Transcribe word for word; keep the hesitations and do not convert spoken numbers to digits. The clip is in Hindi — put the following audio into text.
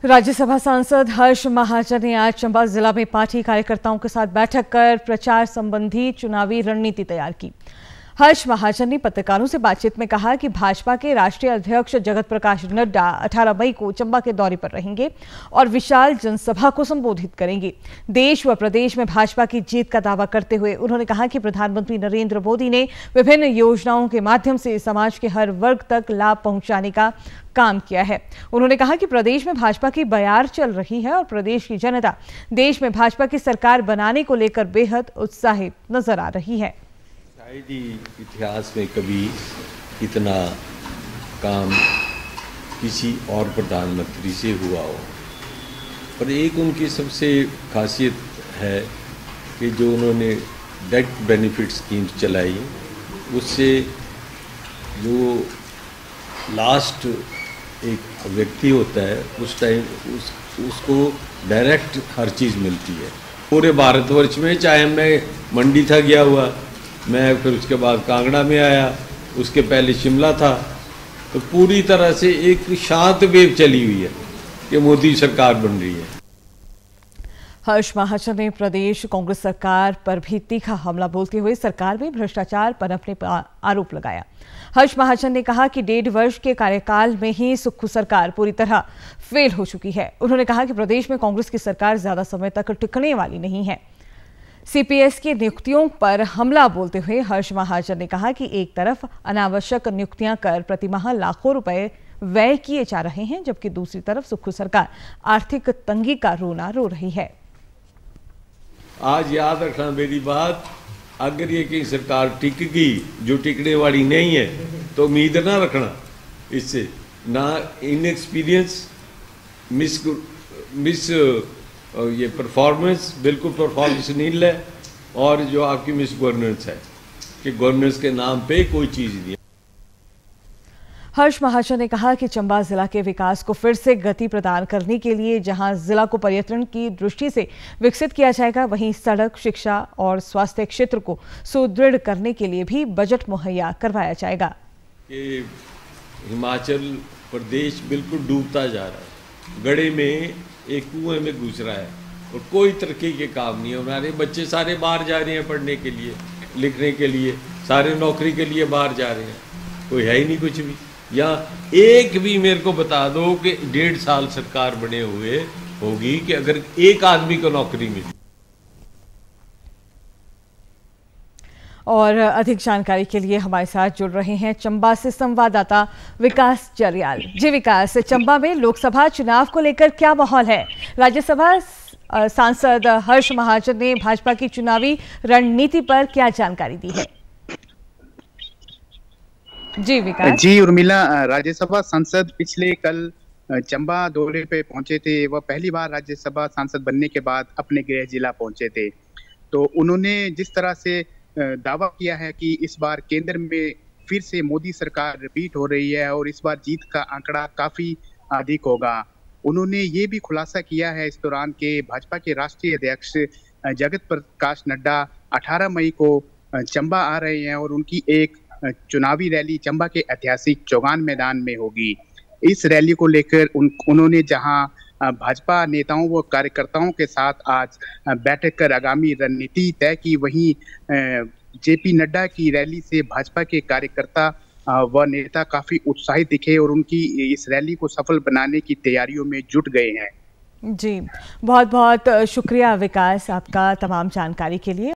राज्यसभा सांसद हर्ष महाजन ने आज चंबा जिला में पार्टी कार्यकर्ताओं के साथ बैठक कर प्रचार संबंधी चुनावी रणनीति तैयार की। हर्ष महाजन ने पत्रकारों से बातचीत में कहा कि भाजपा के राष्ट्रीय अध्यक्ष जगत प्रकाश नड्डा अठारह मई को चंबा के दौरे पर रहेंगे और विशाल जनसभा को संबोधित करेंगे। देश व प्रदेश में भाजपा की जीत का दावा करते हुए उन्होंने कहा कि प्रधानमंत्री नरेंद्र मोदी ने विभिन्न योजनाओं के माध्यम से समाज के हर वर्ग तक लाभ पहुंचाने का काम किया है। उन्होंने कहा कि प्रदेश में भाजपा की बयार चल रही है और प्रदेश की जनता देश में भाजपा की सरकार बनाने को लेकर बेहद उत्साहित नजर आ रही है। शायद ही इतिहास में कभी इतना काम किसी और प्रधानमंत्री से हुआ हो। और एक उनकी सबसे खासियत है कि जो उन्होंने डेथ बेनिफिट स्कीम्स चलाई, उससे जो लास्ट एक व्यक्ति होता है उस टाइम उस उसको डायरेक्ट हर चीज़ मिलती है। पूरे भारतवर्ष में, चाहे मैं मंडी था गया हुआ, मैं फिर उसके बाद कांगड़ा में आया, उसके पहले शिमला था, तो पूरी तरह से एक शांत वेव चली हुई है कि मोदी सरकार बन रही है। हर्ष महाजन ने प्रदेश कांग्रेस सरकार पर भी तीखा हमला बोलते हुए सरकार में भ्रष्टाचार पनपने पर आरोप लगाया। हर्ष महाजन ने कहा कि डेढ़ वर्ष के कार्यकाल में ही सुक्खू सरकार पूरी तरह फेल हो चुकी है। उन्होंने कहा कि प्रदेश में कांग्रेस की सरकार ज्यादा समय तक टिकने वाली नहीं है। सीपीएस की नियुक्तियों पर हमला बोलते हुए हर्ष महाजन ने कहा कि एक तरफ अनावश्यक नियुक्तियां कर प्रतिमाह लाखों रुपए व्यय किए जा रहे हैं, जबकि दूसरी तरफ सुक्खू सरकार आर्थिक तंगी का रोना रो रही है। आज याद रखना मेरी बात, अगर ये कहीं सरकार टिक गई जो टिकने वाली नहीं है तो उम्मीद ना रखना इससे, ना इनएक्सपीरियंस, मिस मिस ये परफॉर्मेंस, बिल्कुल परफॉर्मेंस नील है, और जो आपकी मिस गवर्नेंस है कि गवर्नेंस के नाम पे कोई चीज़ नहीं है। हर्ष महाजन ने कहा कि चंबा जिला के विकास को फिर से गति प्रदान करने के लिए जहां जिला को पर्यटन की दृष्टि से विकसित किया जाएगा, वहीं सड़क, शिक्षा और स्वास्थ्य क्षेत्र को सुदृढ़ करने के लिए भी बजट मुहैया करवाया जाएगा। कि हिमाचल प्रदेश बिल्कुल डूबता जा रहा है, गड्ढे में एक कुएं में घुस रहा है और कोई तरक्की के काम नहीं है। हमारे बच्चे सारे बाहर जा रहे हैं पढ़ने के लिए, लिखने के लिए, सारे नौकरी के लिए बाहर जा रहे हैं, कोई है ही नहीं कुछ भी। या एक भी मेरे को बता दो कि डेढ़ साल सरकार बने हुए होगी कि अगर एक आदमी को नौकरी मिली। और अधिक जानकारी के लिए हमारे साथ जुड़ रहे हैं चंबा से संवाददाता विकास जरियाल। जी विकास, चंबा में लोकसभा चुनाव को लेकर क्या माहौल है? राज्यसभा सांसद हर्ष महाजन ने भाजपा की चुनावी रणनीति पर क्या जानकारी दी है? जी विकास। जी उर्मिला, राज्यसभा सांसद पिछले कल चंबा दौरे पे पहुंचे थे। वह पहली बार राज्यसभा सांसद बनने के बाद अपने गृह जिला पहुंचे थे। तो उन्होंने जिस तरह से दावा किया है कि इस बार केंद्र में फिर से मोदी सरकार रिपीट हो रही है और इस बार जीत का आंकड़ा काफी अधिक होगा। उन्होंने ये भी खुलासा किया है इस दौरान के भाजपा के राष्ट्रीय अध्यक्ष जगत प्रकाश नड्डा अठारह मई को चंबा आ रहे हैं और उनकी एक चुनावी रैली चंबा के ऐतिहासिक चौगान मैदान में होगी। इस रैली को लेकर उन, उन्होंने जहां भाजपा नेताओं व कार्यकर्ताओं के साथ आज बैठक कर आगामी रणनीति तय की, वहीं जेपी नड्डा की रैली से भाजपा के कार्यकर्ता व नेता काफी उत्साहित दिखे और उनकी इस रैली को सफल बनाने की तैयारियों में जुट गए हैं। जी, बहुत बहुत शुक्रिया विकास आपका तमाम जानकारी के लिए।